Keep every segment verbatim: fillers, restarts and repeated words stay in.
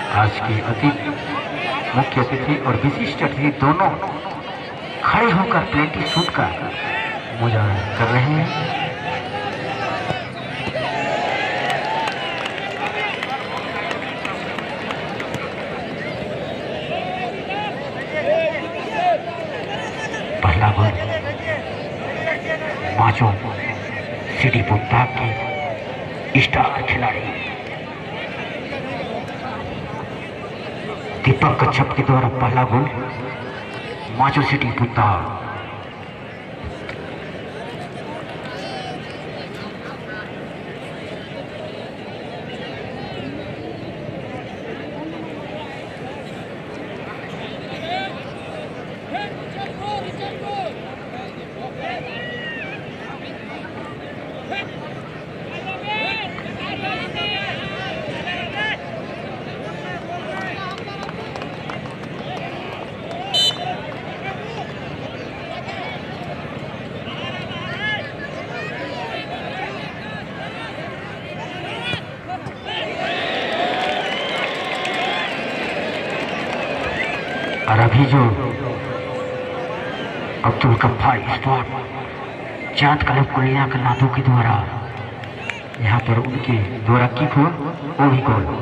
आज के अतिथि, मुख्य अतिथि और विशिष्ट अतिथि दोनों खड़े होकर प्लेटी शूट का मुजाहरा कर रहे हैं। पहला गोल माचो सिटी बुद्धा के स्टार खिलाड़ी दीपक कच्छप के द्वारा पहला गोल माचो सिटी बुद्धा। और अभी जो अब्दुल गफ्फार स्पॉट चांद कलब कुलिया कन्नादू के द्वारा यहाँ पर उनके द्वारा किक हुआ वो भी गोल।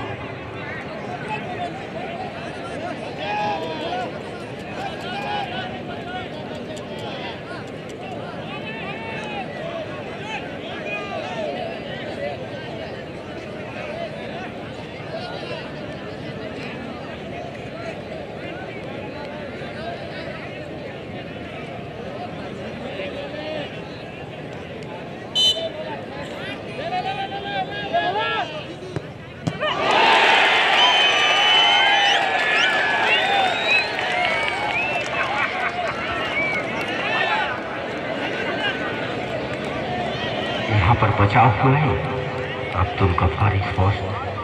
यहाँ पर बचाव हुआ है अब्दुल गफ्फार स्पोर्ट्स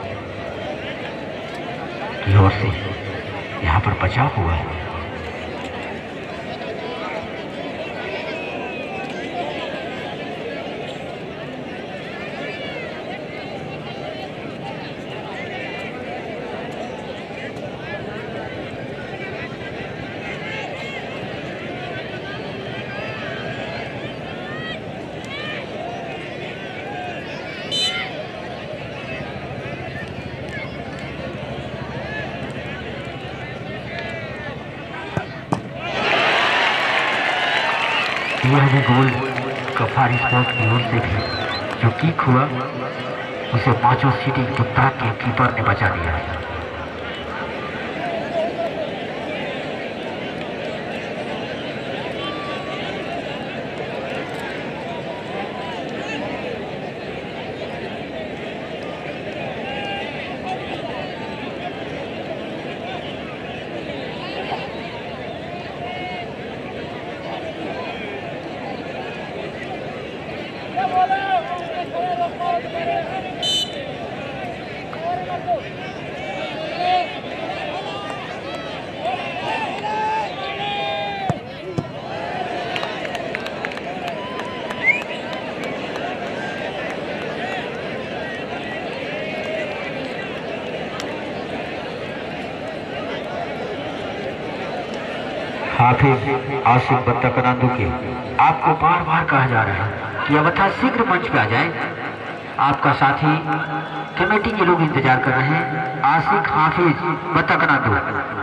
की ओर से, यहाँ पर बचाव हुआ है। यह भी गोल गफ्फार स्पोर्ट की ओर से भी जो किक हुआ उसे माचो सिटी बुद्धा के कीपर ने बचा दिया है। हाफिज आसिफ बत्तकनांदू के आपको बार बार कहा जा रहा है कि अब शीघ्र मंच पे आ जाए। आपका साथी कमेटी के लोग इंतजार कर रहे हैं। आसिफ हाफिज बत्तकनांदू।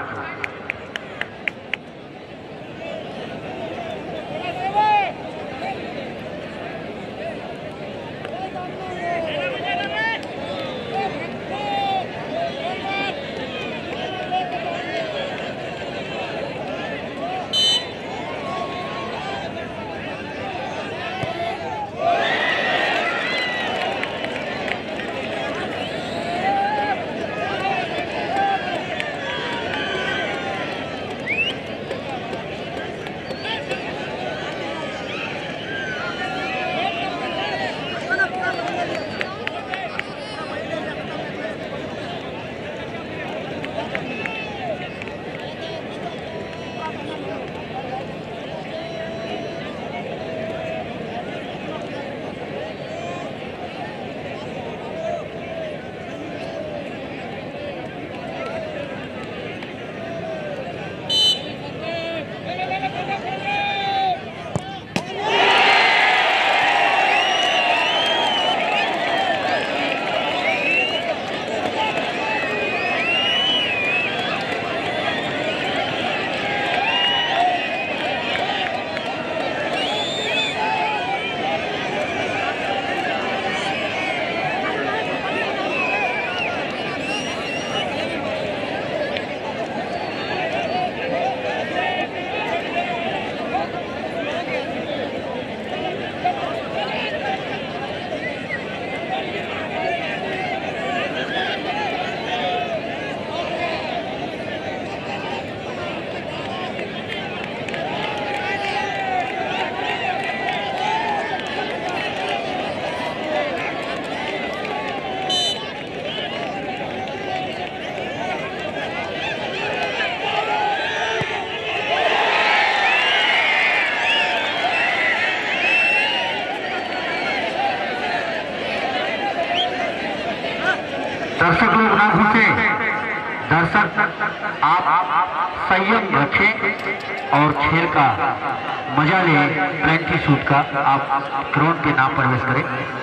दर्शक लोग ना घुसे, दर्शक आप संयम रखें और खेल का मजा लें। पेनल्टी शूट का आप ग्राउंड पे ना प्रवेश करें।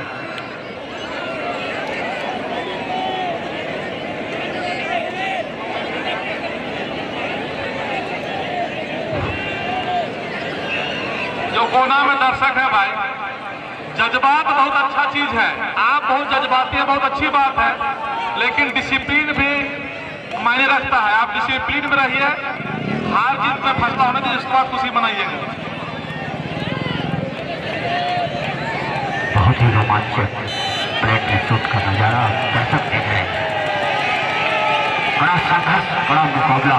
जो कोना में दर्शक है भाई, जज्बात बहुत अच्छा चीज है, आप बहुत जज्बाती है, बहुत अच्छी बात है, लेकिन डिसिप्लिन भी मायने रखता है। आप डिसिप्लिन में रहिए, हार जीत में फैसला होने दीजिए, उसके बाद खुशी मनाइएगा। बहुत ही रोमांचक पेनल्टी शूट का नजारा दर्शक देख रहे हैं। बड़ा संघर्ष, बड़ा मुकाबला।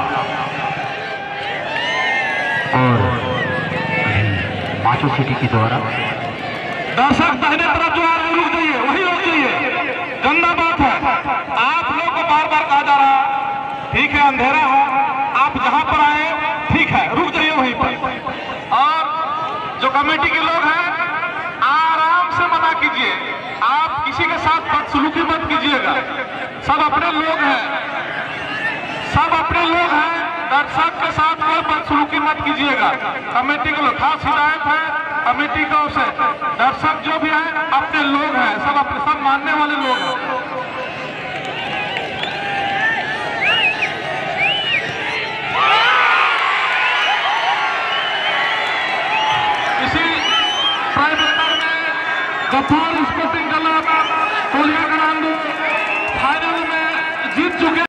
और माचो सिटी की द्वारा दर्शक दाहिने तरफ जो है रुक जाइए, वही रुक जाइए। गंदा बात है, आप लोग को बार बार कहा जा रहा है, ठीक है अंधेरा है, आप जहां पर आए ठीक है, रुक जाइए वहीं पर। और जो कमेटी के लोग हैं आराम से मना कीजिए, आप किसी के साथ बदसलूकी मत कीजिएगा। सब अपने लोग हैं, सब अपने लोग हैं, दर्शक के साथ कोई बदसलूकी मत कीजिएगा। कमेटी को खास हिदायत है कमेटी को से, दर्शक जो भी है अपने लोग हैं, सब अपने सब मानने वाले लोग हैं। इसी प्राइवेट में गफूर स्पोर्टिंग क्लब कोलिया कलांदू फाइनल में जीत चुके